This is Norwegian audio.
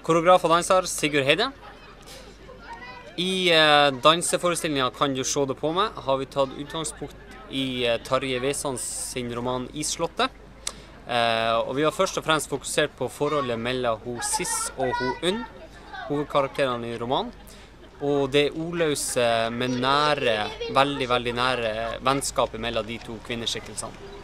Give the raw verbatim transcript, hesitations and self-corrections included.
Koreograf og danser Sigurd Heide. I eh, danseforestillinga Kan du se det på meg har vi tatt utgangspunkt i eh, Tarjei Vesaas sin roman Isslottet. Eh, og vi har først og fremst fokusert på forholdet mellom hun Sis og hun Unn, hovedkarakterene i romanen. Og det ordløse, men nære, veldig, veldig nære vennskapet mellom de to kvinneskikkelsene.